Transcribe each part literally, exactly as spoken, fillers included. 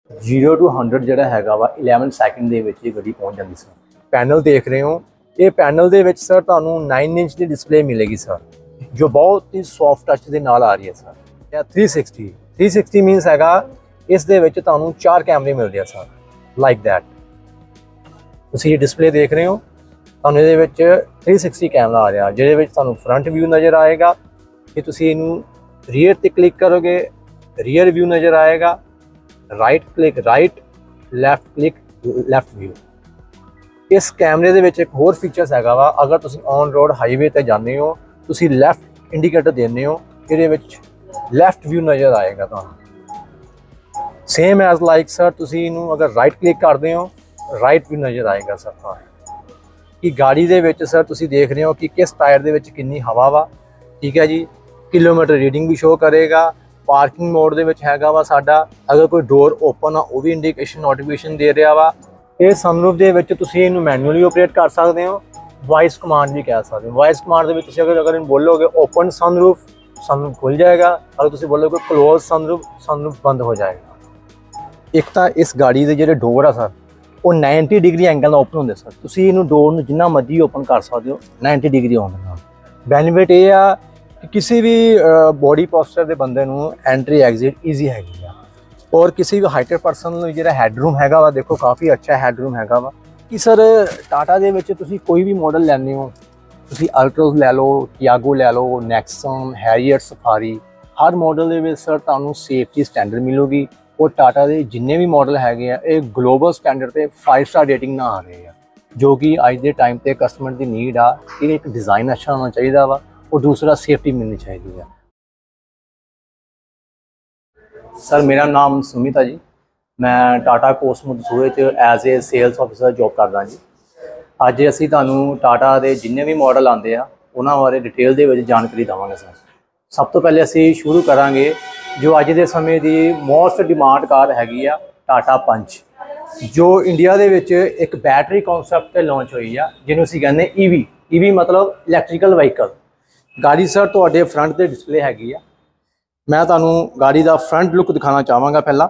Zero two hundred ਜਿਹੜਾ ਹੈਗਾ ਵਾ इलेवन ਸੈਕਿੰਡ ਦੇ ਵਿੱਚ ਇਹ ਗੱਡੀ ਪਹੁੰਚ ਜਾਂਦੀ ਸਰ। ਪੈਨਲ ਦੇਖ ਰਹੇ ਹੋ, ਇਹ ਪੈਨਲ ਦੇ ਵਿੱਚ ਸਰ ਤੁਹਾਨੂੰ नाइन ਇੰਚ ਦੀ ਡਿਸਪਲੇ ਮਿਲੇਗੀ ਸਰ, ਜੋ ਬਹੁਤ ਹੀ ਸੌਫਟ ਟੱਚ ਦੇ ਨਾਲ ਆ ਰਹੀ ਹੈ ਸਰ। ਇਹ three sixty three sixty means ਹੈਗਾ ਇਸ ਦੇ ਵਿੱਚ ਤੁਹਾਨੂੰ ਚਾਰ ਕੈਮਰੇ ਮਿਲਦੇ ਆ ਸਰ, ਲਾਈਕ ਦੈਟ। ਤੁਸੀਂ ਇਹ ਡਿਸਪਲੇ ਦੇਖ ਰਹੇ ਹੋ, ਤੁਹਾਨੂੰ ਇਹਦੇ ਵਿੱਚ थ्री सिक्सटी ਕੈਮਰਾ ਆ ਰਿਹਾ, ਜਿਹਦੇ ਵਿੱਚ ਤੁਹਾਨੂੰ ਫਰੰਟ ਵਿਊ ਨਜ਼ਰ ਆਏਗਾ। ਕਿ ਤੁਸੀਂ ਇਹਨੂੰ ਰੀਅਰ ਤੇ ਕਲਿੱਕ ਕਰੋਗੇ, ਰੀਅਰ ਵਿਊ ਨਜ਼ਰ ਆਏਗਾ, right click right, left click left view. ਇਸ ਕੈਮਰੇ ਦੇ ਵਿੱਚ ਇੱਕ ਹੋਰ ਫੀਚਰਸ ਹੈਗਾ ਵਾ, ਅਗਰ ਤੁਸੀਂ ਔਨ ਰੋਡ ਹਾਈਵੇ ਤੇ ਜਾਂਦੇ ਹੋ, ਤੁਸੀਂ ਲੈਫਟ ਇੰਡੀਕੇਟਰ ਦਿੰਦੇ ਹੋ, ਇਹਦੇ ਵਿੱਚ ਲੈਫਟ ਵਿਊ ਨਜ਼ਰ ਆਏਗਾ ਤੁਹਾਨੂੰ। ਸੇਮ ਐਜ਼ ਲਾਈਕ ਸਰ ਤੁਸੀਂ ਇਹਨੂੰ ਅਗਰ ਰਾਈਟ ਕਲਿੱਕ ਕਰਦੇ ਹੋ, ਰਾਈਟ ਵਿਊ ਨਜ਼ਰ ਆਏਗਾ ਸਰ ਤੁਹਾਨੂੰ। ਕਿ ਗਾੜੀ ਦੇ ਵਿੱਚ ਸਰ ਤੁਸੀਂ ਦੇਖ ਰਹੇ ਹੋ ਕਿ ਕਿਸ ਟਾਇਰ ਦੇ ਵਿੱਚ ਕਿੰਨੀ ਹਵਾ ਵਾ, ਠੀਕ ਹੈ ਜੀ। ਕਿਲੋਮੀਟਰ ਰੀਡਿੰਗ ਵੀ ਸ਼ੋ ਕਰੇਗਾ। ਪਾਰਕਿੰਗ ਮੋਡ ਦੇ ਵਿੱਚ ਹੈਗਾ ਵਾ ਸਾਡਾ, ਅਗਰ ਕੋਈ ਡੋਰ ਓਪਨ ਆ ਉਹ ਵੀ ਇੰਡੀਕੇਸ਼ਨ ਨੋਟੀਫਿਕੇਸ਼ਨ ਦੇ ਰਿਹਾ ਵਾ। ਇਹ ਸਨਰੂਫ ਦੇ ਵਿੱਚ ਤੁਸੀਂ ਇਹਨੂੰ ਮੈਨੂਅਲੀ ਆਪਰੇਟ ਕਰ ਸਕਦੇ ਹੋ, ਵਾਇਸ ਕਮਾਂਡ ਵੀ ਕਹਿ ਸਕਦੇ ਹੋ। ਵਾਇਸ ਕਮਾਂਡ ਦੇ ਵਿੱਚ ਤੁਸੀਂ ਅਗਰ ਅਗਰ ਇਹਨੂੰ ਬੋਲੋਗੇ ਓਪਨ ਸਨਰੂਫ, ਸਨਰੂਫ ਖੁੱਲ ਜਾਏਗਾ। ਅਗਰ ਤੁਸੀਂ ਬੋਲੋਗੇ ਕਲੋਜ਼ ਸਨਰੂਫ, ਸਨਰੂਫ ਬੰਦ ਹੋ ਜਾਏਗਾ। ਇੱਕ ਤਾਂ ਇਸ ਗਾੜੀ ਦੇ ਜਿਹੜੇ ਡੋਰ ਆ ਸਰ ਉਹ नाइन्टी ਡਿਗਰੀ ਐਂਗਲ ਨਾਲ ਓਪਨ ਹੁੰਦੇ ਸਰ। ਤੁਸੀਂ ਇਹਨੂੰ ਡੋਰ ਨੂੰ ਜਿੰਨਾ ਮਰਜ਼ੀ ਓਪਨ ਕਰ ਸਕਦੇ ਹੋ नाइन्टी ਡਿਗਰੀ ਹੋਣ ਦੇ ਨਾਲ। ਬੈਨੀਫਿਟ ਇਹ ਆ ਕਿ ਕਿਸੇ ਵੀ ਬੋਡੀ ਪੋਸਚਰ ਦੇ ਬੰਦੇ ਨੂੰ ਐਂਟਰੀ ਐਗਜ਼ਿਟ ਈਜ਼ੀ ਹੈਗੀ ਆ। ਔਰ ਕਿਸੇ ਵੀ ਹਾਈਟਰ ਪਰਸਨ ਨੂੰ ਜਿਹੜਾ ਹੈਡਰੂਮ ਹੈਗਾ ਵਾ, ਦੇਖੋ ਕਾਫੀ ਅੱਛਾ ਹੈਡਰੂਮ ਹੈਗਾ ਵਾ। ਕਿ ਸਰ ਟਾਟਾ ਦੇ ਵਿੱਚ ਤੁਸੀਂ ਕੋਈ ਵੀ ਮਾਡਲ ਲੈਂਦੇ ਹੋ, ਤੁਸੀਂ ਅਲਟ੍ਰਾਸ ਲੈ ਲਓ, ਟਿਆਗੋ ਲੈ ਲਓ, ਨੈਕਸਨ, ਹੈਰੀਅਰ, ਸਫਾਰੀ, ਹਰ ਮਾਡਲ ਦੇ ਵਿੱਚ ਸਰ ਤੁਹਾਨੂੰ ਸੇਫਟੀ ਸਟੈਂਡਰਡ ਮਿਲੂਗੀ। ਔਰ ਟਾਟਾ ਦੇ ਜਿੰਨੇ ਵੀ ਮਾਡਲ ਹੈਗੇ ਆ ਇਹ ਗਲੋਬਲ ਸਟੈਂਡਰਡ ਤੇ फाइव ਸਟਾਰ ਰੇਟਿੰਗ ਨਾਲ ਆ ਰਹੇ ਆ, ਜੋ ਕਿ ਅੱਜ ਦੇ ਟਾਈਮ ਤੇ ਕਸਟਮਰ ਦੀ ਨੀਡ ਆ। ਇਹ ਇੱਕ ਡਿਜ਼ਾਈਨ ਅੱਛਾ ਹੋਣਾ ਚਾਹੀਦਾ ਵਾ, और दूसरा सेफ्टी मिलनी चाहिए है। सर मेरा नाम सुमित है जी, मैं टाटा कोसमोस दसूहे as a sales officer job करदा जी। अज असी तुहानूं टाटा के जिन्ने भी मॉडल आते हैं उन्होंने बारे डिटेल दे विच जानकारी देवांगे सर। सब तो पहले असी शुरू करांगे जो अज के समय की मोस्ट डिमांड कार हैगी आ टाटा पंच, जो इंडिया दे विच एक बैटरी कॉन्सैप्ट ते लॉन्च हुई है, जिन्होंने असी कहने ईवी। ईवी मतलब इलैक्ट्रिकल व्हीकल। गाड़ी सर तुहाडे फ्रंट ते डिस्पले हैगी आ। मैं तुहानूं गाड़ी का फ्रंट लुक दिखाना चाहांगा। पहला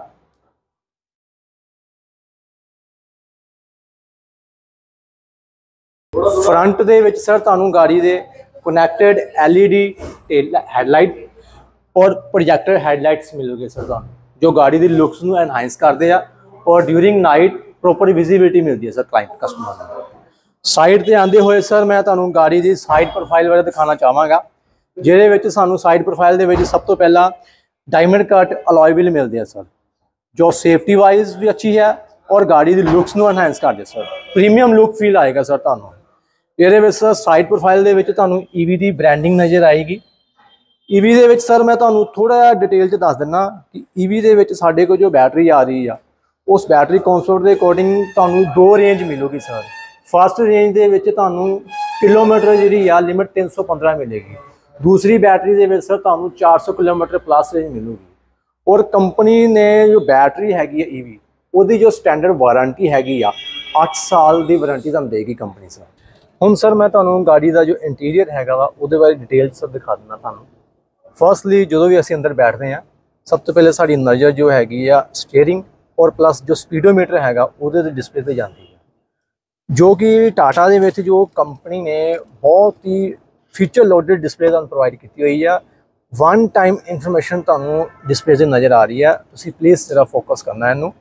फ्रंट दे विच सर तुहानूं गाड़ी दे connected L E D headlight और प्रोजैक्टर हैडलाइट्स मिलोगे सर तुहानूं, जो गाड़ी की लुक्स नूं एनहांस करते हैं। और ड्यूरिंग नाइट प्रॉपर विजिबिलिटी मिलती है सर क्लाइंट कस्टमर को। साइड ते आंदे होए सर मैं तुहानूं गाड़ी की साइड प्रोफाइल बारे दिखाना चाहांगा, जिहदे विच सानूं साइड प्रोफाइल दे विच सब तो पहला डायमंड कट अलॉय व्हील मिलते हैं सर, जो सेफ्टी वाइज भी अच्छी है और गाड़ी की लुक्स नूं एनहांस करदे सर। प्रीमियम लुक फील आएगा सर तुहानूं। इहदे विच सर साइड प्रोफाइल दे विच तुहानूं ईवी की ब्रांडिंग नज़र आएगी। ईवी दे विच सर मैं तुहानूं थोड़ा जिहा डिटेल च दस दिना कि ईवी दे विच साडे कोल जो बैटरी आ रही है उस बैटरी कॉन्सेप्ट के अकॉर्डिंग तुहानूं दो रेंज मिलूगी सर। फस्ट रेंज दे विच तुहानूं किलोमीटर जिहड़ी आ लिमिट तीन सौ पंद्रह मिलेगी। दूसरी बैटरी दे विच सर तुहानूं चार सौ किलोमीटर प्लस रेंज मिलूगी। और कंपनी ने जो बैटरी हैगी ईवी उहदी जो स्टैंडर्ड वारंटी हैगी आ आठ साल की वारंटी तुहानूं देगी कंपनी सर। हुण सर मैं तुहानूं गाड़ी का जो इंटीरियर हैगा वा उहदे बारे डिटेल सर दिखा दिंदा तुहानूं। फर्स्टली जो भी असीं अंदर बैठते हैं, सब तो पहले साडी नज़र जो हैगी आ स्टीयरिंग और प्लस जो स्पीडोमीटर हैगा उहदे ते डिस्पले ते जाती है, जो कि टाटा दे विच जो कंपनी ने बहुत ही फीचर लोडेड डिस्पले तुहानूं प्रोवाइड की हुई है। वन टाइम इन्फॉर्मेशन तुहानूं डिस्पले से नज़र आ रही है। तुसीं प्लीज़ जरा फोकस करना इनू।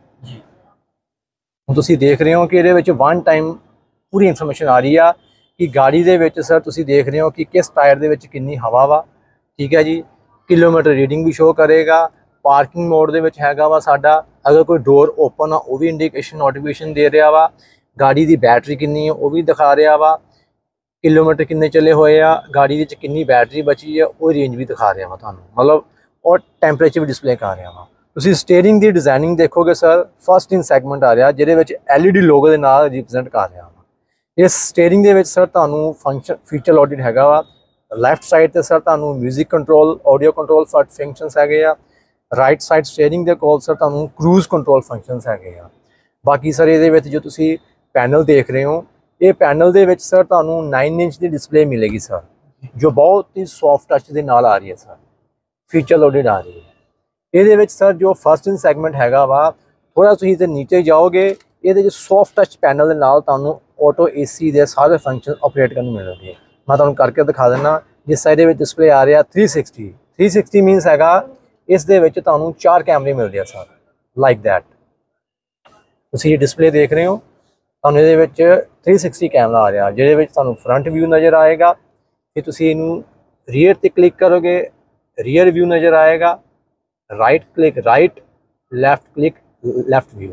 हुण तुसीं देख रहे हो कि इहदे विच वन टाइम पूरी इन्फॉर्मेशन आ रही है कि गाड़ी दे विच सर तुसीं देख रहे हो कि किस टायर दे विच किन्नी हवा वा, ठीक है जी। किलोमीटर रीडिंग भी शो करेगा। पार्किंग मोड दे विच हैगा वा साडा, अगर कोई डोर ओपन आ वो भी इंडिकेशन नोटिफिकेशन दे रहा वा। गाड़ी की बैटरी कितनी है वो भी दिखा रहा वा। किलोमीटर किन्ने चले हुए आ, गाड़ी की कितनी बैटरी बची है वो रेंज भी दिखा रहा वा तुहानूं, मतलब और टैंपरेचर भी डिस्पले कर रहा वा। तुसीं स्टीयरिंग की डिजाइनिंग देखोगे सर, फर्स्ट इन सैगमेंट आ रहा जिहदे विच एल ई डी लोगो दे नाल रिप्रजेंट कर रहा वा। इस स्टीयरिंग दे विच सर तुहानूं फंक्शन फीचर लोडेड हैगा वा। लैफ्ट साइड ते सर तुहानूं music control, audio control functions हैगे आ। राइट साइड स्टीयरिंग दे कोल सर तुहानूं क्रूज कंट्रोल फंक्शनस हैगे आ। बाकी सर इहदे विच जो तुसीं पैनल देख रहे हो, ये पैनल दे विच सर तुहानूं नाइन इंच की डिस्पले मिलेगी सर, जो बहुत ही सॉफ्ट टच के नाल आ रही है सर, फीचर लोडेड आ रही है। ये सर जो फस्ट इन सैगमेंट हैगा वा थोड़ा तुसीं ते नीचे जाओगे ये सॉफ्ट टच पैनल के नाल तुहानूं ऑटो ए सी के सारे फंक्शन ऑपरेट करने मिलणगे। मैं तुहानूं करके दिखा दिंदा। जिस साइड में डिस्पले आ रहा three sixty three sixty means हैगा इस दे विच तुहानूं चार कैमरे मिलते हैं सर लाइक दैट। तुसीं ये डिस्पले देख रहे हो तुहानूं इहदे विच थ्री सिक्सटी कैमरा आ रहा जिहदे विच तुहानूं फ्रंट व्यू नज़र आएगा। फिर तुसीं इहनूं रीयर ते क्लिक करोगे रीयर व्यू नज़र आएगा, right click right, left click left view.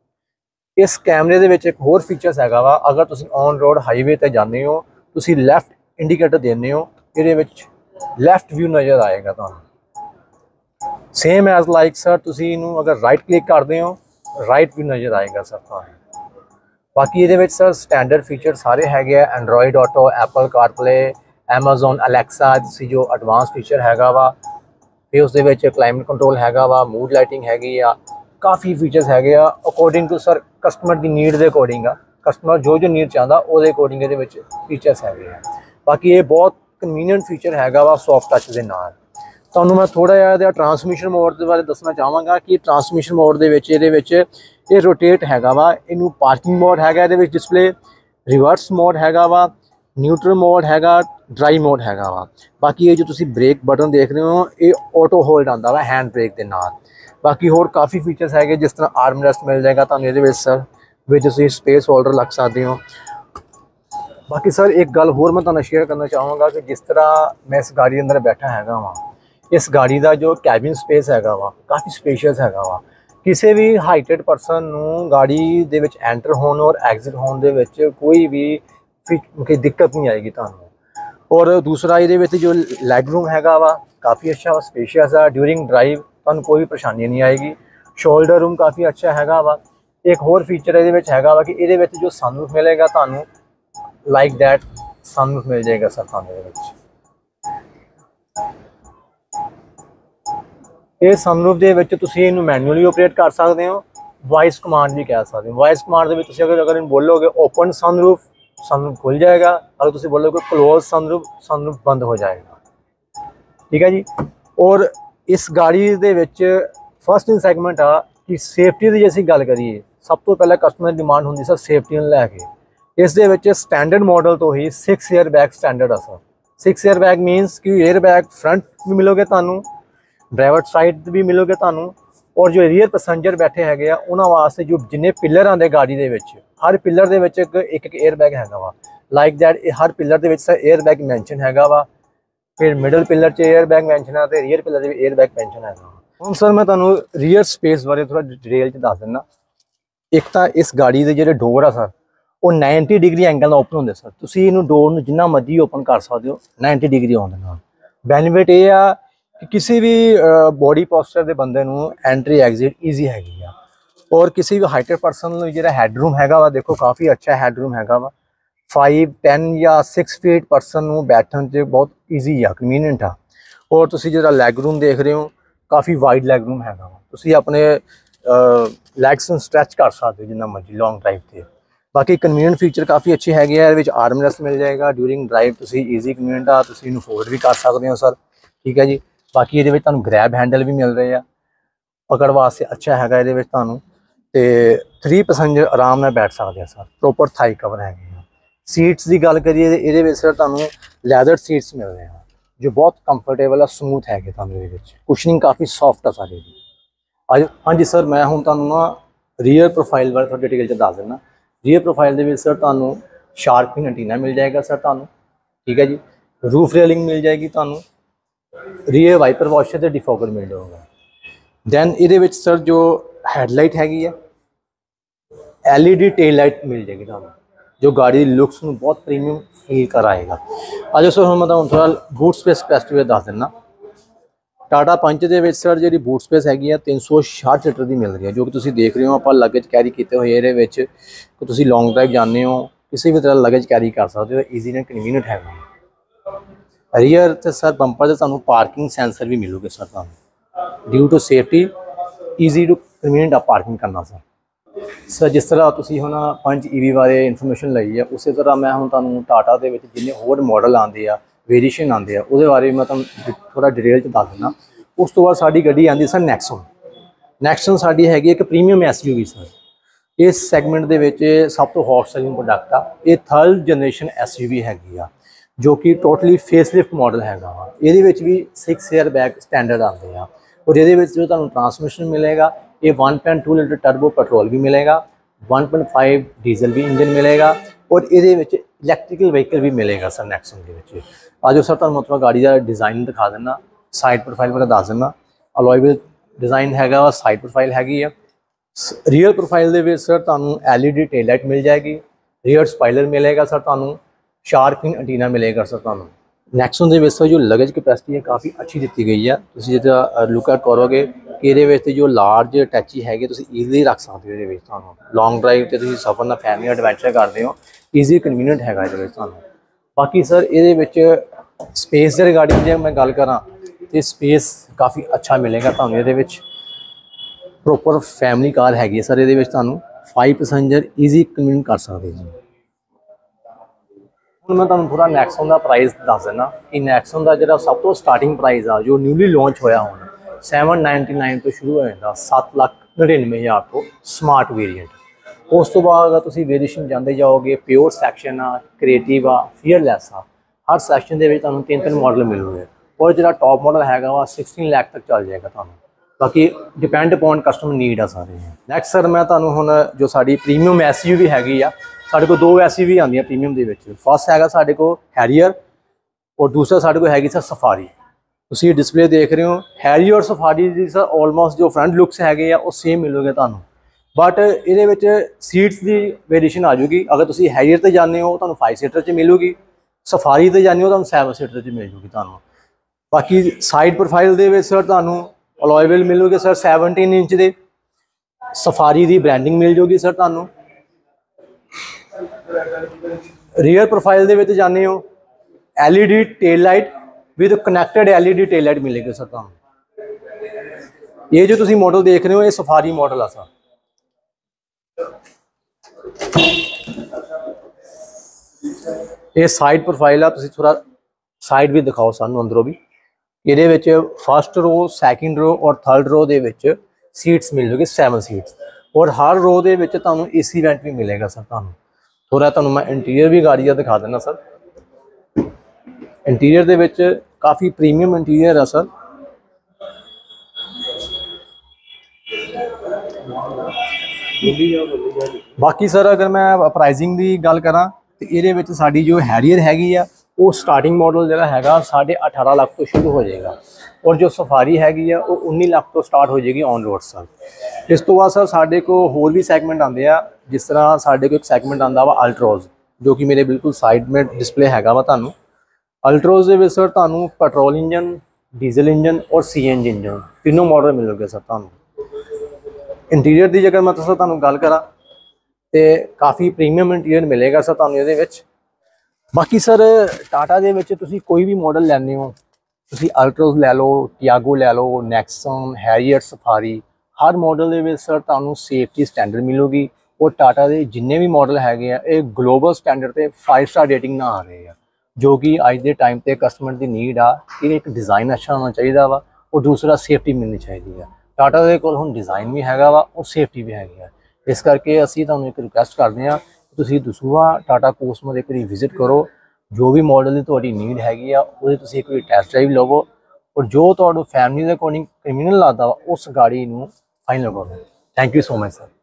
इस कैमरे दे विच एक होर फीचर्स हैगा वा अगर तुसीं ऑन रोड हाईवे ते जांदे हो तुसीं लैफ्ट इंडिकेटर देने हो इहदे विच लैफ्ट व्यू नज़र आएगा तुहानूं। सेम एज लाइक सर तुसीं इहनूं अगर राइट क्लिक करदे हो राइट व्यू नज़र आएगा सर तुहानूं। बाकी इहदे विच सर स्टैंडर्ड फीचर सारे हैगे आ Android Auto, Apple CarPlay, Amazon Alexa सी जो एडवांस फीचर हैगा वा। फिर उस दे विच क्लाइमेट कंट्रोल हैगा वा, मूड लाइटिंग हैगी आ, काफ़ी फीचर्स हैगे आ अकॉर्डिंग टू सर कस्टमर की नीड के अकॉर्डिंग आ। कस्टमर जो जो नीड चाहता वो अकॉर्डिंग ये फीचर्स हैगे आ। बाकी ये बहुत कन्वीनियंट फीचर हैगा वा सॉफ्ट टच के नाल। तुहानूं मैं थोड़ा जिहा ट्रांसमिशन मोड के बारे दसना चाहांगा कि ट्रांसमिशन मोड दे विच इहदे विच ये रोटेट हैगा वा, इनू पार्किंग मोड हैगा इहदे विच डिस्पले, रिवर्स मोड हैगा वा, न्यूट्रल मोड हैगा, ड्राई मोड हैगा वा। बाकी ये जो तुसीं ब्रेक बटन देख रहे हो ये ऑटो होल्ड आंदा वा हैंड ब्रेक के नाल। बाकी होर काफ़ी फीचर्स हैगे जिस तरह आर्म रेस्ट मिल जाएगा तुहानूं इहदे विच सर, विच तुसीं स्पेस होल्डर लग सकते हो। बाकी सर एक गल होर मैं तुहानूं शेयर करना चाहूँगा कि जिस तरह मैं इस गाड़ी के अंदर बैठा हैगा वा, इस गाड़ी का जो कैबिन स्पेस हैगा वा काफ़ी स्पेशियस हैगा वा। किसी भी हाइटेड परसन नूं गाड़ी दे विच एंटर होने और एग्जिट होने दे विच कोई भी फिर दिक्कत नहीं आएगी तुहानूं। और दूसरा ये विच जो लैग रूम हैगा वा काफ़ी अच्छा वा, स्पेशियस है। ड्यूरिंग ड्राइव तुहानूं कोई परेशानी नहीं आएगी। शोल्डर रूम काफ़ी अच्छा हैगा वा। एक होर फीचर ये हैगा वा कि ये जो सनरूफ मिलेगा तुहानूं लाइक दैट सनरूफ मिल जाएगा सर तुहानूं इहदे विच। ये सनरूफ दे विच तुसीं इहनूं मैनुअली ऑपरेट कर सकते हो, वॉइस कमांड भी कह सकते हो। वॉइस कमांड दे विच तुसीं अगर अगर बोलोगे ओपन सनरूफ सनरूफ खुल जाएगा, अगर तुसीं बोलोगे क्लोज सनरूफ सनरूफ बंद हो जाएगा। ठीक है जी। और इस गाड़ी दे विच फर्स्ट इन सैगमेंट आ कि सेफ्टी की जैसी गल करिए सब तो पहले कस्टमर डिमांड होंगी सर सेफ्टी नूं लैके। इस दे विच स्टैंडर्ड मॉडल तो ही सिक्स एयर बैग स्टैंडर्ड आ sir. Six air bag means कि एयर बैग फ्रंट भी मिलोगे तुहानूं, ड्राइवर साइड भी मिलोगे तुहानूं, और जो रियर पैसेंजर बैठे हैगे आ उन्हां वास्ते जो जिन्ने पिलर आंदे गाड़ी दे विच हर पिलर दे विच एक एक एयर बैग हैगा वा लाइक दैट। हर पिलर दे विच सर एयर बैग मैंशन हैगा वा। फिर मिडल पिलर च एयर बैग मैंशन है तो रियर पिलर से भी एयर बैग मैंशन है। हुण सर मैं तुहानूं रियर स्पेस बारे थोड़ा डिटेल च दस दिंदा। एक तो इस गाड़ी के जो डोर आ सर वो नाइनटी डिग्री एंगल नाल ओपन होंदे सर। तुसीं इहनूं डोर नूं जिन्ना मर्जी ओपन कर सकते हो नाइनटी डिग्री होने नाल। बेनीफिट ये आ कि किसी भी बॉडी पोस्चर के बंदे नूं एंट्री एग्जिट ईजी हैगी आ। और किसी भी हाइटेड परसन जो हैडरूम हैगा वा देखो काफ़ी अच्छा हैडरूम हैगा वा। फाइव टेन या सिक्स फीट परसन नूं बैठन च बहुत ईजी आ, कन्वीनियंट आ। और तुसीं जिहड़ा लैग रूम देख रहे हो काफ़ी वाइड लैग रूम हैगा वा। तुसीं अपने लैग्स नूं स्ट्रैच कर सकते हो जिन्ना मर्जी लॉन्ग ड्राइव ते। बाकी कन्वीनियंट फीचर काफ़ी अच्छे हैगे आ। इहदे विच आर्म रेस्ट मिल जाएगा ड्यूरिंग ड्राइव। तुसीं ईजी कन्वीनियंट आ, तुसीं इहनूं फोल्ड भी कर सकते हो सर। ठीक है जी। बाकी ये ग्रैब हैंडल भी मिल रहे हैं, पकड़ वास्ते अच्छा हैगा। ये तो थ्री पैसेंजर आराम नाल बैठ सकते हैं सर। प्रॉपर थाई कवर है। सीट्स की गल करिए ये सर तुहानूं लैदर सीट्स मिल रहे हैं जो बहुत कंफर्टेबल है, स्मूथ है। कुशनिंग काफ़ी सॉफ्ट है सारी। अज हाँ जी सर मैं हूँ तुहानूं ना रियर प्रोफाइल बारे थोड़ी डिटेल च दस देना। रियर प्रोफाइल के सर तुहानूं शार्क फिन एंटीना मिल जाएगा सर तुहानूं। ठीक है जी। रूफ रेलिंग मिल जाएगी तुहानूं, रियर वाइपर वॉशर तो डिफॉगर मिल जाएगा। दैन ये सर जो हैडलाइट हैगी है L E D tail light मिल जाएगी तुहानूं जो गाड़ी लुक्स में बहुत प्रीमियम फील कराएगा। अज सर हम मैं थोड़ा बूट स्पेस कैपेसिटी दस देना। टाटा पंच के सर जी बूट स्पेस हैगी है तीन सौ छाठ लीटर की मिल रही है जो कि तुम देख रहे हो आप लगेज कैरी किए हुए ये तुम लॉन्ग ड्राइव जाने हो किसी भी तरह लगेज कैरी कर सकते हो, ईजी ने कन्वीनियंट है। रियर तो सर बंपर से तुहानूं पार्किंग सेंसर भी मिलोगे सर तुहानूं due to safety easy to convenient आप पार्किंग करना सर। सर जिस तरह तुसीं हुण पंच ई वी बारे इन्फॉर्मेशन लई है उस तरह मैं हुण तुहानूं टाटा दे विच जिन्ने होर मॉडल आते हैं वेरिएशन आते हैं उहदे बारे मैं तुहानूं थोड़ा डिटेल च दस दिंदा। उस तो बाद साडी गड्डी आती सर नैक्सोन। ਨੈਕਸਨ ਸਾਡੀ ਹੈਗੀ ਇੱਕ premium S U V sir. ਇਸ ਸੈਗਮੈਂਟ ਦੇ ਵਿੱਚ ਸਭ ਤੋਂ ਹੌਟ ਸੈਲਿੰਗ ਪ੍ਰੋਡਕਟ ਆ। ਇਹ third generation S U V ਹੈਗੀ ਆ, ਜੋ ਕਿ ਟੋਟਲੀ ਫੇਸਲਿਫਟ ਮਾਡਲ ਹੈਗਾ ਵਾ। ਇਹਦੇ ਵਿੱਚ ਵੀ ਸਿਕਸ ਏਅਰ ਬੈਗ ਸਟੈਂਡਰਡ ਆਉਂਦੇ ਆ, ਔਰ ਇਹਦੇ ਵਿੱਚ ਜੋ ਤੁਹਾਨੂੰ ਟਰਾਂਸਮਿਸ਼ਨ ਮਿਲੇਗਾ ਇਹ one point two litre turbo petrol ਵੀ ਮਿਲੇਗਾ, वन पॉइंट फाइव ਡੀਜ਼ਲ ਵੀ ਇੰਜਨ ਮਿਲੇਗਾ, ਔਰ ਇਹਦੇ ਵਿੱਚ ਇਲੈਕਟ੍ਰੀਕਲ ਵਹੀਕਲ ਵੀ ਮਿਲੇਗਾ ਸਰ ਨੈਕਸਨ ਦੇ ਵਿੱਚ। ਆਜੋ ਸਰ ਤੁਹਾਨੂੰ ਮਤਲਬ ਗਾੜੀ ਦਾ ਡਿਜ਼ਾਈਨ ਦਿਖਾ ਦਿੰਦਾ, ਸਾਈਡ ਪ੍ਰੋਫਾਈਲ ਵਗੈਰਾ ਦੱਸ ਦਿੰਦਾ। ਅਲੋਏ ਵੀਲ ਡਿਜ਼ਾਈਨ ਹੈਗਾ ਵਾ, ਸਾਈਡ ਪ੍ਰੋਫਾਈਲ ਹੈਗੀ ਆ। ਰੀਅਰ ਪ੍ਰੋਫਾਈਲ ਦੇ ਵਿੱਚ ਸਰ ਤੁਹਾਨੂੰ L E D tail light ਮਿਲ ਜਾਏਗੀ, ਰੀਅਰ ਸਪਾਇਲਰ ਮਿਲੇਗਾ ਸਰ, ਤੁਹਾਨੂੰ ਸ਼ਾਰਕ ਐਂਟੀਨਾ ਮਿਲੇਗਾ ਸਰ ਤੁਹਾਨੂੰ। ਨੈਕਸਨ ਦੇ ਵਿੱਚ ਜੋ ਲਗੇਜ ਕੈਪੈਸਿਟੀ ਹੈ ਕਾਫੀ ਅੱਛੀ ਦਿੱਤੀ ਗਈ ਹੈ। ਤੁਸੀਂ ਜਿਹੜਾ ਲੁੱਕ ਆਊਟ ਕਰੋਗੇ ਕਿ ਇਹਦੇ ਵਿੱਚ ਜੋ ਲਾਰਜ ਅਟੈਚੀ ਹੈਗੇ ਤੁਸੀਂ ਈਜ਼ੀਲੀ ਰੱਖ ਸਕਦੇ ਹੋ। ਇਹਦੇ ਵਿੱਚ ਤੁਹਾਨੂੰ ਲੌਂਗ ਡਰਾਈਵ ਤੇ ਤੁਸੀਂ ਸਫ਼ਰ ਨਾਲ ਫੈਮਿਲੀ ਐਡਵੈਂਚਰ ਕਰਦੇ ਹੋ, ਈਜ਼ੀ ਕਨਵੀਨੀਅੰਟ ਹੈਗਾ ਇਹਦੇ ਵਿੱਚ ਤੁਹਾਨੂੰ। ਬਾਕੀ ਸਰ ਇਹਦੇ ਵਿੱਚ ਸਪੇਸ ਦੇ ਰਿਗਾਰਡਿੰਗ ਜੇ ਮੈਂ ਗੱਲ ਕਰਾਂ ਤੇ ਸਪੇਸ ਕਾਫੀ ਅੱਛਾ ਮਿਲੇਗਾ ਤੁਹਾਨੂੰ। ਇਹਦੇ ਵਿੱਚ ਪ੍ਰੋਪਰ ਫੈਮਿਲੀ ਕਾਰ ਹੈਗੀ ਹੈ ਸਰ। ਇਹਦੇ ਵਿੱਚ ਤੁਹਾਨੂੰ ਫਾਈਵ ਪੈਸੇਂਜਰ ਈਜ਼ੀ ਕਨਵੀਨੀਅੰਟ ਕਰ ਸਕਦੇ ਜੀ। ਹੁਣ ਮੈਂ ਤੁਹਾਨੂੰ ਪੂਰਾ ਨੈਕਸਨ ਦਾ ਪ੍ਰਾਈਸ ਦੱਸ ਦਿੰਦਾ ਕਿ ਨੈਕਸਨ ਦਾ ਜਿਹੜਾ ਸਭ ਤੋਂ ਸਟਾਰਟਿੰਗ ਪ੍ਰਾਈਸ ਆ ਜੋ ਨਿਊਲੀ ਲਾਂਚ ਹੋਇਆ ਹੁਣ ਸੈਵਨ ਨਾਈਨਟੀ ਨਾਈਨ ਤੋਂ ਸ਼ੁਰੂ ਹੋ ਜਾਂਦਾ, ਸੱਤ ਲੱਖ ਨੜਿਨਵੇਂ ਹਜ਼ਾਰ ਤੋਂ ਸਮਾਰਟ ਵੇਰੀਐਂਟ। ਉਸ ਤੋਂ ਬਾਅਦ ਅਗਰ ਤੁਸੀਂ ਵੇਰੀਏਸ਼ਨ ਜਾਂਦੇ ਜਾਓਗੇ, ਪਿਓਰ ਸੈਕਸ਼ਨ ਆ, ਕ੍ਰੀਏਟਿਵ ਆ, ਫੀਅਰਲੈਸ ਆ, ਹਰ ਸੈਕਸ਼ਨ ਦੇ ਵਿੱਚ ਤੁਹਾਨੂੰ ਤਿੰਨ ਤਿੰਨ ਮਾਡਲ ਮਿਲੂਗੇ। ਔਰ ਜਿਹੜਾ ਟੌਪ ਮਾਡਲ ਹੈਗਾ ਵਾ ਸਿਕਸਟੀਨ ਲੱਖ ਤੱਕ ਚੱਲ ਜਾਏਗਾ ਤੁਹਾਨੂੰ। ਬਾਕੀ ਡਿਪੈਂਡ ਅਪੋਨ ਕਸਟਮਰ ਨੀਡ ਆ ਸਾਰੇ। ਨੈਕਸਟ ਸਰ ਮੈਂ ਤੁਹਾਨੂੰ ਹੁਣ ਜੋ ਸਾਡੀ ਪ੍ਰੀਮੀਅਮ ਐਸ ਯੂ ਵੀ ਹੈਗੀ ਆ, ਸਾਡੇ ਕੋਲ ਦੋ ਐਸ ਯੂ ਵੀ ਆਉਂਦੀਆਂ ਪ੍ਰੀਮੀਅਮ ਦੇ ਵਿੱਚ। ਫਸਟ ਹੈਗਾ ਸਾਡੇ ਕੋਲ ਹੈਰੀਅਰ ਔਰ ਦੂਸਰਾ ਸਾਡੇ ਕੋਲ ਹੈਗੀ ਸਰ ਸਫਾਰੀ। ਤੁਸੀਂ ਡਿਸਪਲੇ ਦੇਖ ਰਹੇ ਹੋ, ਹੈਰੀਅਰ ਔਰ ਸਫਾਰੀ ਦੀ ਸਰ ਆਲਮੋਸਟ ਜੋ ਫਰੰਟ ਲੁੱਕਸ ਹੈਗੇ ਆ ਉਹ ਸੇਮ ਮਿਲੂਗੇ ਤੁਹਾਨੂੰ, ਬਟ ਇਹਦੇ ਵਿੱਚ ਸੀਟਸ ਦੀ ਵੇਰੀਏਸ਼ਨ ਆ ਜੂਗੀ। ਅਗਰ ਤੁਸੀਂ ਹੈਰੀਅਰ ਤੇ ਜਾਂਦੇ ਹੋ ਤੁਹਾਨੂੰ ਫਾਈਵ ਸੀਟਰ 'ਚ ਮਿਲੂਗੀ, ਸਫਾਰੀ ਤੇ ਜਾਂਦੇ ਹੋ ਤੁਹਾਨੂੰ ਸੈਵਨ ਸੀਟਰ 'ਚ ਮਿਲ ਜੂਗੀ ਤੁਹਾਨੂੰ। ਬਾਕੀ ਸਾਈਡ ਪ੍ਰੋਫਾਈਲ ਦੇ ਵਿੱਚ ਸਰ ਤੁਹਾਨੂੰ ਅਲੋਏ ਵੀਲ ਮਿਲੂਗੇ ਸਰ ਸੈਵਨਟੀਨ ਇੰਚ ਦੇ, ਸਫਾਰੀ ਦੀ ਬ੍ਰਾਂਡਿੰਗ ਮਿਲ ਜੂਗੀ ਸਰ ਤੁਹਾਨੂੰ। ਰੀਅਰ ਪ੍ਰੋਫਾਈਲ ਦੇ ਵਿੱਚ ਜਾਂਦੇ ਹੋ L E D tail light with connected L E D tail light ਮਿਲੇਗੀ ਸਰ ਤੁਹਾਨੂੰ। ਇਹ ਜੋ ਤੁਸੀਂ ਮਾਡਲ ਦੇਖ ਰਹੇ ਹੋ ਇਹ ਸਫਾਰੀ ਮਾਡਲ ਆ ਸਰ। ਇਹ ਸਾਈਡ ਪ੍ਰੋਫਾਈਲ ਆ, ਤੁਸੀਂ ਥੋੜਾ ਸਾਈਡ ਵੀ ਦਿਖਾਓ ਸਾਨੂੰ ਅੰਦਰੋਂ ਵੀ। ਇਹਦੇ ਵਿੱਚ ਫਸਟ ਰੋ, ਸੈਕਿੰਡ ਰੋ ਔਰ ਥਰਡ ਰੋ ਦੇ ਵਿੱਚ ਸੀਟਸ ਮਿਲ ਜੂਗੀ, ਸੈਵਨ ਸੀਟਸ, ਔਰ ਹਰ ਰੋ ਦੇ ਵਿੱਚ ਤੁਹਾਨੂੰ ਏਸੀ ਵੈਂਟ ਵੀ ਮਿਲੇਗਾ ਸਰ ਤੁਹਾਨੂੰ। ਥੋੜਾ ਤੁਹਾਨੂੰ ਮੈਂ ਇੰਟੀਰੀਅਰ ਵੀ ਗਾੜੀ ਦਾ ਦਿਖਾ ਦਿੰਦਾ ਸਰ। ਇੰਟੀਰੀਅਰ ਦੇ ਵਿੱਚ ਕਾਫੀ ਪ੍ਰੀਮੀਅਮ ਇੰਟੀਰੀਅਰ ਆ ਸਰ। ਬਾਕੀ ਸਰ ਅਗਰ ਮੈਂ ਪ੍ਰਾਈਸਿੰਗ ਦੀ ਗੱਲ ਕਰਾਂ ਤੇ ਇਹਦੇ ਵਿੱਚ ਸਾਡੀ ਜੋ ਹੈਰੀਅਰ ਹੈਗੀ ਆ ਉਹ ਸਟਾਰਟਿੰਗ ਮਾਡਲ ਜਿਹੜਾ ਹੈਗਾ ਸਾਢੇ ਅਠਾਰਾਂ ਲੱਖ ਤੋਂ ਸ਼ੁਰੂ ਹੋ ਜਾਏਗਾ, ਔਰ ਜੋ ਸਫਾਰੀ ਹੈਗੀ ਆ ਉਹ ਉੱਨੀ ਲੱਖ ਤੋਂ ਸਟਾਰਟ ਹੋ ਜਾਏਗੀ ਔਨ ਰੋਡ ਸਰ। ਇਸ ਤੋਂ ਬਾਅਦ ਸਰ ਸਾਡੇ ਕੋਲ ਹੋਰ ਵੀ ਸੈਗਮੈਂਟ ਆਉਂਦੇ ਆ, ਜਿਸ ਤਰ੍ਹਾਂ ਸਾਡੇ ਕੋਲ ਇੱਕ ਸੈਗਮੈਂਟ ਆਉਂਦਾ ਵਾ ਅਲਟਰੋਜ਼, ਜੋ ਕਿ ਮੇਰੇ ਬਿਲਕੁਲ ਸਾਈਡ ਮੇਂ ਡਿਸਪਲੇ ਹੈਗਾ ਵਾ ਤੁਹਾਨੂੰ। ਅਲਟਰੋਜ਼ ਦੇ ਵਿੱਚ ਸਰ ਤੁਹਾਨੂੰ ਪੈਟਰੋਲ ਇੰਜਨ, ਡੀਜ਼ਲ ਇੰਜਨ ਔਰ ਸੀ ਐਨ ਜੀ ਇੰਜਨ ਤਿੰਨੋਂ ਮਾਡਲ ਮਿਲੂਗੇ ਸਰ ਤੁਹਾਨੂੰ। ਇੰਟੀਰੀਅਰ ਦੀ ਜੇਕਰ ਮੈਂ ਤੁਸੀਂ ਤੁਹਾਨੂੰ ਗੱਲ ਕਰਾਂ ਤੇ ਕਾਫੀ ਪ੍ਰੀਮੀਅਮ ਇੰਟੀਰੀਅਰ ਮਿਲੇਗਾ ਸਰ ਤੁਹਾਨੂੰ ਇਹਦੇ ਵਿੱਚ। ਬਾਕੀ ਸਰ ਟਾਟਾ ਦੇ ਵਿੱਚ ਤੁਸੀਂ ਕੋਈ ਵੀ ਮਾਡਲ ਲੈਂਦੇ ਹੋ, ਤੁਸੀਂ ਅਲਟਰੋਜ਼ ਲੈ ਲਓ, ਟਿਆਗੋ ਲੈ ਲਓ, ਨੈਕਸਨ, ਹੈਰੀਅਰ, ਸਫਾਰੀ, ਹਰ ਮਾਡਲ ਦੇ ਵਿੱਚ ਸਰ ਤੁਹਾਨੂੰ ਸੇਫਟੀ ਸਟੈਂਡਰਡ ਮਿਲੂਗੀ। ਔਰ ਟਾਟਾ ਦੇ ਜਿੰਨੇ ਵੀ ਮਾਡਲ ਹੈਗੇ ਆ ਇਹ ਗਲੋਬਲ ਸਟੈਂਡਰਡ ਤੇ ਫਾਈਵ ਸਟਾਰ ਰੇਟਿੰਗ ਨਾਲ ਆ ਰਹੇ ਆ, ਜੋ ਕਿ ਅੱਜ ਦੇ ਟਾਈਮ ਤੇ ਕਸਟਮਰ ਦੀ ਨੀਡ ਆ ਕਿ ਇੱਕ ਡਿਜ਼ਾਈਨ ਅੱਛਾ ਹੋਣਾ ਚਾਹੀਦਾ ਵਾ ਔਰ ਦੂਸਰਾ ਸੇਫਟੀ ਮਿਲਣੀ ਚਾਹੀਦੀ ਆ। ਟਾਟਾ ਦੇ ਕੋਲ ਹੁਣ ਡਿਜ਼ਾਈਨ ਵੀ ਹੈਗਾ ਵਾ ਔਰ ਸੇਫਟੀ ਵੀ ਹੈਗੀ ਆ। ਇਸ ਕਰਕੇ ਅਸੀਂ ਤੁਹਾਨੂੰ ਇੱਕ ਰਿਕੁਐਸਟ ਕਰਦੇ ਹਾਂ ਤੁਸੀਂ ਦਸੂਹਾ ਟਾਟਾ ਕੋਸਮੋ ਦੇ ਇੱਕ ਵਾਰੀ ਵਿਜ਼ਿਟ ਕਰੋ। ਜੋ ਵੀ ਮਾਡਲ ਦੀ ਤੁਹਾਡੀ ਨੀਡ ਹੈਗੀ ਆ ਉਹਦੇ ਤੁਸੀਂ ਇੱਕ ਵਾਰੀ ਟੈਸਟ ਡਰਾਈਵ ਲਵੋ, ਔਰ ਜੋ ਤੁਹਾਨੂੰ ਫੈਮਿਲੀ ਦੇ ਅਕੋਰਡਿੰਗ ਕ੍ਰਿਮੀਨਲ ਲੱਗਦਾ ਵਾ ਉਸ ਗਾੜੀ ਨੂੰ ਫਾਈਨਲ ਕਰੋ। Thank you so much sir.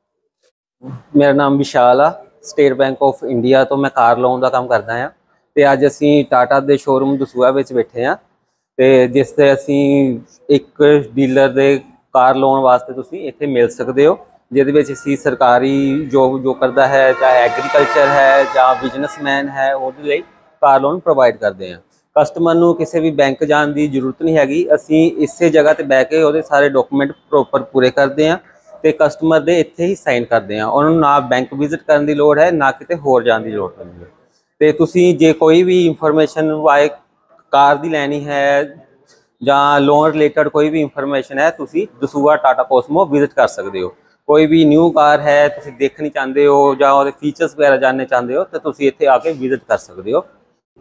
मेरा नाम विशाल आ, स्टेट बैंक ऑफ इंडिया तो मैं कार लोन का काम करता हाँ। तो अज असी टाटा के शोरूम दसूहा में बैठे हाँ, तो जिस से असी एक डीलर के कार लोन वास्ते तुसी इत्थे मिल सकते हो, जिहदे विच असी सरकारी जॉब जो करता है, चाहे एग्रीकल्चर है या बिजनेसमैन है, उहदे लई कार लोन प्रोवाइड करते हैं। कस्टमर नूं किसी भी बैंक जाने की जरूरत नहीं हैगी, असी इसे जगह पर बह के उहदे सारे डॉकूमेंट प्रॉपर पूरे करते हैं ਤੇ ਕਸਟਮਰ ਦੇ ਇੱਥੇ ਹੀ ਸਾਈਨ ਕਰਦੇ ਆ। ਉਹਨਾਂ ਨੂੰ ਨਾ ਬੈਂਕ ਵਿਜ਼ਿਟ ਕਰਨ ਦੀ ਲੋੜ ਹੈ, ਨਾ ਕਿਤੇ ਹੋਰ ਜਾਣ ਦੀ ਲੋੜ ਪੈਂਦੀ ਹੈ। ਤੇ ਤੁਸੀਂ ਜੇ ਕੋਈ ਵੀ ਇਨਫੋਰਮੇਸ਼ਨ ਵਾਏ ਕਾਰ ਦੀ ਲੈਣੀ ਹੈ ਜਾਂ ਲੋਨ ਰਿਲੇਟਡ ਕੋਈ ਵੀ ਇਨਫੋਰਮੇਸ਼ਨ ਹੈ, ਤੁਸੀਂ ਦਸੂਹਾ ਟਾਟਾ ਕੋਸਮੋ ਵਿਜ਼ਿਟ ਕਰ ਸਕਦੇ ਹੋ। ਕੋਈ ਵੀ ਨਿਊ ਕਾਰ ਹੈ ਤੁਸੀਂ ਦੇਖਣੀ ਚਾਹੁੰਦੇ ਹੋ ਜਾਂ ਉਹਦੇ ਫੀਚਰਸ ਵਗੈਰਾ ਜਾਣਨੇ ਚਾਹੁੰਦੇ ਹੋ ਤਾਂ ਤੁਸੀਂ ਇੱਥੇ ਆ ਕੇ ਵਿਜ਼ਿਟ ਕਰ ਸਕਦੇ ਹੋ।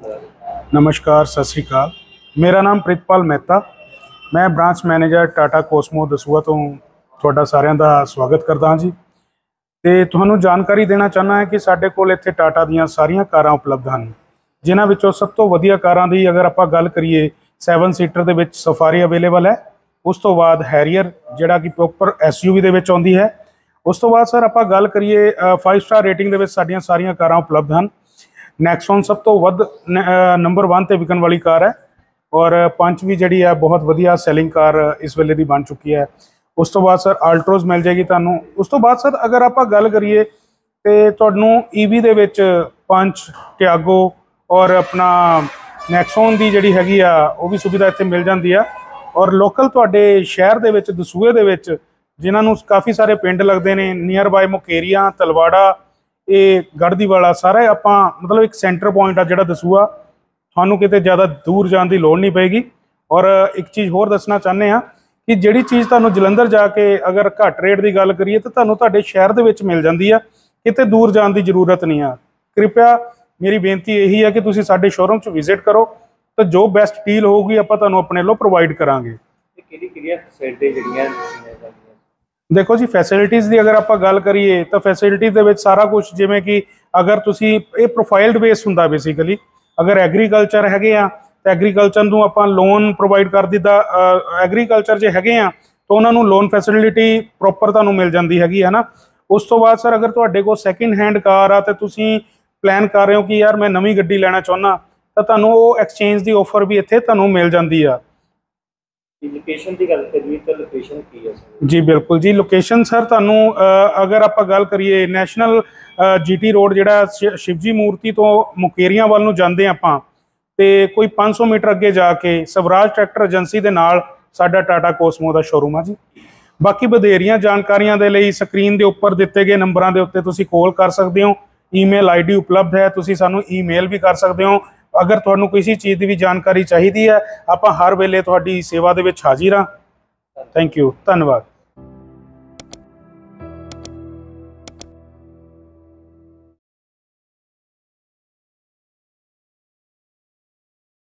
नमस्कार, सत श्री अकाल। मेरा नाम प्रितपाल मेहता, मैं branch manager Tata Cosmo Dasuya तो ਤੁਹਾਡਾ ਸਾਰਿਆਂ ਦਾ ਸਵਾਗਤ ਕਰਦਾ ਹਾਂ ਜੀ। ਤੇ ਤੁਹਾਨੂੰ ਜਾਣਕਾਰੀ ਦੇਣਾ ਚਾਹੁੰਦਾ ਹਾਂ ਕਿ ਸਾਡੇ ਕੋਲ ਇੱਥੇ ਟਾਟਾ ਦੀਆਂ ਸਾਰੀਆਂ ਕਾਰਾਂ ਉਪਲਬਧ ਹਨ, ਜਿਨ੍ਹਾਂ ਵਿੱਚੋਂ ਸਭ ਤੋਂ ਵਧੀਆ ਕਾਰਾਂ ਦੀ ਅਗਰ ਆਪਾਂ ਗੱਲ ਕਰੀਏ ਸੈਵਨ ਸੀਟਰ ਦੇ ਵਿੱਚ ਸਫਾਰੀ ਅਵੇਲੇਬਲ ਹੈ। ਉਸ ਤੋਂ ਬਾਅਦ ਹੈਰੀਅਰ ਜਿਹੜਾ ਕਿ ਪ੍ਰੋਪਰ ਐਸਯੂਵੀ ਦੇ ਵਿੱਚ ਆਉਂਦੀ ਹੈ। ਉਸ ਤੋਂ ਬਾਅਦ ਸਰ ਆਪਾਂ ਗੱਲ ਕਰੀਏ ਫਾਈਵ ਸਟਾਰ ਰੇਟਿੰਗ ਦੇ ਵਿੱਚ ਸਾਡੀਆਂ ਸਾਰੀਆਂ ਕਾਰਾਂ ਉਪਲਬਧ ਹਨ। ਨੈਕਸੋਨ ਸਭ ਤੋਂ ਵੱਧ ਨੰਬਰ ਵਨ ਤੇ ਵਿਕਣ ਵਾਲੀ ਕਾਰ ਹੈ, ਔਰ ਪੰਚ ਵੀ ਜਿਹੜੀ ਹੈ ਬਹੁਤ ਵਧੀਆ ਸੈਲਿੰਗ ਕਾਰ ਇਸ ਵੇਲੇ ਦੀ ਬਣ ਚੁੱਕੀ ਹੈ। ਉਸ ਤੋਂ ਬਾਅਦ ਸਰ ਆਲਟਰੋਜ਼ ਮਿਲ ਜਾਏਗੀ ਤੁਹਾਨੂੰ। ਉਸ ਤੋਂ ਬਾਅਦ ਸਰ ਅਗਰ ਆਪਾਂ ਗੱਲ ਕਰੀਏ ਤੇ ਤੁਹਾਨੂੰ ਈਵੀ ਦੇ ਵਿੱਚ ਪੰਚ, ਟਿਆਗੋ ਔਰ ਆਪਣਾ ਨੈਕਸੋਨ ਦੀ ਜਿਹੜੀ ਹੈਗੀ ਆ ਉਹ ਵੀ ਸੁਵਿਧਾ ਇੱਥੇ ਮਿਲ ਜਾਂਦੀ ਆ। ਔਰ ਲੋਕਲ ਤੁਹਾਡੇ ਸ਼ਹਿਰ ਦੇ ਵਿੱਚ ਦਸੂਹੇ ਦੇ ਵਿੱਚ ਜਿਨ੍ਹਾਂ ਨੂੰ ਕਾਫੀ ਸਾਰੇ ਪਿੰਡ ਲੱਗਦੇ ਨੇ, ਨੀਅਰ ਬਾਏ ਮੁਕੇਰੀਆਂ, ਤਲਵਾੜਾ, ਇਹ ਗੜ੍ਹਦੀਵਾਲਾ, ਸਾਰਾ ਆਪਾਂ ਮਤਲਬ ਇੱਕ ਸੈਂਟਰ ਪੁਆਇੰਟ ਆ ਜਿਹੜਾ ਦਸੂਹਾ। ਤੁਹਾਨੂੰ ਕਿਤੇ ਜ਼ਿਆਦਾ ਦੂਰ ਜਾਣ ਦੀ ਲੋੜ ਨਹੀਂ ਪਏਗੀ। ਔਰ ਇੱਕ ਚੀਜ਼ ਹੋਰ ਦੱਸਣਾ ਚਾਹੁੰਦੇ ਹਾਂ ਕਿ ਜਿਹੜੀ ਚੀਜ਼ ਤੁਹਾਨੂੰ ਜਲੰਧਰ ਜਾ ਕੇ ਅਗਰ ਘੱਟ ਰੇਟ ਦੀ ਗੱਲ ਕਰੀਏ ਤਾਂ ਤੁਹਾਨੂੰ ਤੁਹਾਡੇ ਸ਼ਹਿਰ ਦੇ ਵਿੱਚ ਮਿਲ ਜਾਂਦੀ ਆ, ਕਿਤੇ ਦੂਰ ਜਾਣ ਦੀ ਜ਼ਰੂਰਤ ਨਹੀਂ ਆ। ਕਿਰਪਾ ਮੇਰੀ ਬੇਨਤੀ ਇਹੀ ਹੈ ਕਿ ਤੁਸੀਂ ਸਾਡੇ ਸ਼ੋਰੂਮ 'ਚ ਵਿਜ਼ਿਟ ਕਰੋ ਤਾਂ ਜੋ ਬੈਸਟ ਡੀਲ ਹੋਊਗੀ ਆਪਾਂ ਤੁਹਾਨੂੰ ਆਪਣੇ ਵੱਲੋਂ ਪ੍ਰੋਵਾਈਡ ਕਰਾਂਗੇ। ਕਿਹੜੀ ਕਿਹੜੀਆਂ ਫੈਸਿਲਿਟੀ ਜਿਹੜੀਆਂ ਦੇਖੋ ਜੀ, ਫੈਸਿਲਿਟੀਜ਼ ਦੀ ਅਗਰ ਆਪਾਂ ਗੱਲ ਕਰੀਏ ਤਾਂ ਫੈਸਿਲਿਟੀ ਦੇ ਵਿੱਚ ਸਾਰਾ ਕੁਝ, ਜਿਵੇਂ ਕਿ ਅਗਰ ਤੁਸੀਂ ਇਹ ਪ੍ਰੋਫਾਈਲਡ ਬੇਸ ਹੁੰਦਾ ਬੇਸਿਕਲੀ, ਅਗਰ ਐਗਰੀਕਲਚਰ ਹੈਗੇ ਆ ਤਾਂ ਐਗਰੀਕਲਚਰ ਨੂੰ ਆਪਾਂ ਲੋਨ ਪ੍ਰੋਵਾਈਡ ਕਰ ਦਿੱਤਾ। ਐਗਰੀਕਲਚਰ ਜੇ ਹੈਗੇ ਆ ਤਾਂ ਉਹਨਾਂ ਨੂੰ ਲੋਨ ਫੈਸਿਲਿਟੀ ਪ੍ਰੋਪਰ ਤੁਹਾਨੂੰ ਮਿਲ ਜਾਂਦੀ ਹੈਗੀ ਹੈ ਨਾ। ਉਸ ਤੋਂ ਬਾਅਦ ਸਰ ਅਗਰ ਤੁਹਾਡੇ ਕੋਲ ਸੈਕਿੰਡ ਹੈਂਡ ਕਾਰ ਆ ਤੇ ਤੁਸੀਂ ਪਲਾਨ ਕਰ ਰਹੇ ਹੋ ਕਿ ਯਾਰ ਮੈਂ ਨਵੀਂ ਗੱਡੀ ਲੈਣਾ ਚਾਹੁੰਦਾ, ਤਾਂ ਤੁਹਾਨੂੰ ਉਹ ਐਕਸਚੇਂਜ ਦੀ ਆਫਰ ਵੀ ਇੱਥੇ ਤੁਹਾਨੂੰ ਮਿਲ ਜਾਂਦੀ ਆ। ਲੋਕੇਸ਼ਨ ਦੀ ਗੱਲ ਕਰੀਏ ਤਾਂ ਲੋਕੇਸ਼ਨ ਕੀ ਹੈ ਸਰ? ਜੀ ਬਿਲਕੁਲ ਜੀ, ਲੋਕੇਸ਼ਨ ਸਰ ਤੁਹਾਨੂੰ ਅਗਰ ਆਪਾਂ ਗੱਲ ਕਰੀਏ ਨੈਸ਼ਨਲ ਜੀਟੀ ਰੋਡ ਜਿਹੜਾ ਸ਼ਿਵਜੀ ਮੂਰਤੀ ਤੋਂ ਮੁਕੇਰੀਆਂ ਵੱਲ ਨੂੰ ਜਾਂਦੇ ਆਪਾਂ ਤੇ ਕੋਈ ਪੰਜ ਸੌ ਮੀਟਰ ਅੱਗੇ ਜਾ ਕੇ ਸਵਰਾਜ ਟਰੈਕਟਰ ਏਜੰਸੀ ਦੇ ਨਾਲ ਸਾਡਾ ਟਾਟਾ ਕੋਸਮੋ ਦਾ ਸ਼ੋਰੂਮ ਆ ਜੀ। ਬਾਕੀ ਵਧੇਰੀਆਂ ਜਾਣਕਾਰੀਆਂ ਦੇ ਲਈ ਸਕਰੀਨ ਦੇ ਉੱਪਰ ਦਿੱਤੇ ਗਏ ਨੰਬਰਾਂ ਦੇ ਉੱਤੇ ਤੁਸੀਂ ਕਾਲ ਕਰ ਸਕਦੇ ਹੋ। ਈਮੇਲ ਆਈਡੀ ਉਪਲਬਧ ਹੈ, ਤੁਸੀਂ ਸਾਨੂੰ ਈਮੇਲ ਵੀ ਕਰ ਸਕਦੇ ਹੋ। ਅਗਰ ਤੁਹਾਨੂੰ ਕਿਸੇ ਚੀਜ਼ ਦੀ ਵੀ ਜਾਣਕਾਰੀ ਚਾਹੀਦੀ ਹੈ ਆਪਾਂ ਹਰ ਵੇਲੇ ਤੁਹਾਡੀ ਸੇਵਾ ਦੇ ਵਿੱਚ ਹਾਜ਼ਰ ਹਾਂ। ਥੈਂਕ ਯੂ, ਧੰਨਵਾਦ।